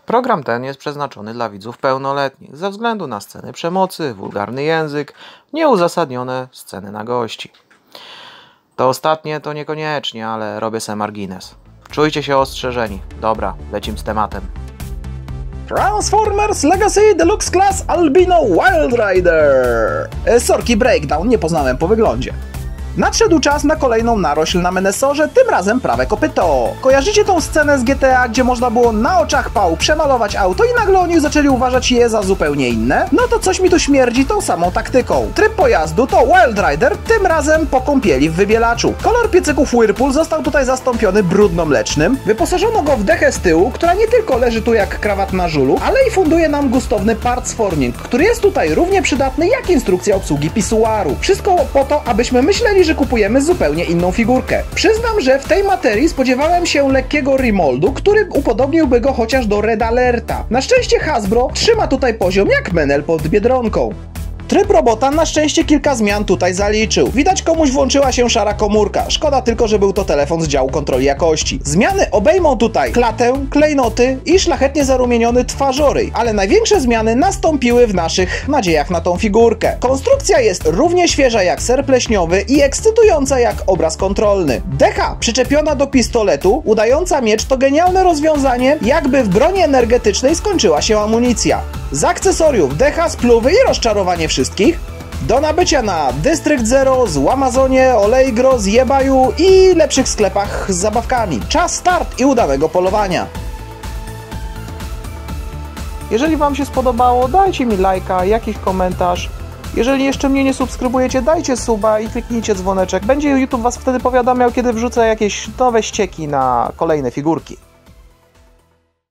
Program ten jest przeznaczony dla widzów pełnoletnich ze względu na sceny przemocy, wulgarny język, nieuzasadnione sceny nagości. To ostatnie to niekoniecznie, ale robię sobie margines. Czujcie się ostrzeżeni. Dobra, lecimy z tematem. Transformers Legacy Deluxe Class Albino Wild Rider. Sorki, breakdown, nie poznałem po wyglądzie. Nadszedł czas na kolejną narośl na Menesorze, tym razem prawe kopyto. Kojarzycie tą scenę z GTA, gdzie można było na oczach pał przemalować auto i nagle oni zaczęli uważać je za zupełnie inne? No to coś mi tu śmierdzi tą samą taktyką. Tryb pojazdu to Wild Rider, tym razem po kąpieli w wybielaczu. Kolor piecyków Whirlpool został tutaj zastąpiony brudno-mlecznym. Wyposażono go w dechę z tyłu, która nie tylko leży tu jak krawat na żulu, ale i funduje nam gustowny parts forming, który jest tutaj równie przydatny jak instrukcja obsługi pisuaru. Wszystko po to, abyśmy myśleli, że kupujemy zupełnie inną figurkę. Przyznam, że w tej materii spodziewałem się lekkiego remoldu, który upodobniłby go chociaż do Red Alerta. Na szczęście Hasbro trzyma tutaj poziom jak menel pod Biedronką. Tryb robota na szczęście kilka zmian tutaj zaliczył. Widać, komuś włączyła się szara komórka. Szkoda tylko, że był to telefon z działu kontroli jakości. Zmiany obejmą tutaj klatę, klejnoty i szlachetnie zarumieniony twarzoryj, ale największe zmiany nastąpiły w naszych nadziejach na tą figurkę. Konstrukcja jest równie świeża jak ser pleśniowy i ekscytująca jak obraz kontrolny. Decha przyczepiona do pistoletu, udająca miecz to genialne rozwiązanie, jakby w broni energetycznej skończyła się amunicja. Z akcesoriów decha, spluwy i rozczarowanie wszystkich. Do nabycia na District Zero, Złamazonie, Allegro, eBayu i lepszych sklepach z zabawkami. Czas start i udanego polowania. Jeżeli Wam się spodobało, dajcie mi lajka, jakiś komentarz. Jeżeli jeszcze mnie nie subskrybujecie, dajcie suba i kliknijcie dzwoneczek. Będzie YouTube Was wtedy powiadamiał, kiedy wrzucę jakieś nowe ścieki na kolejne figurki.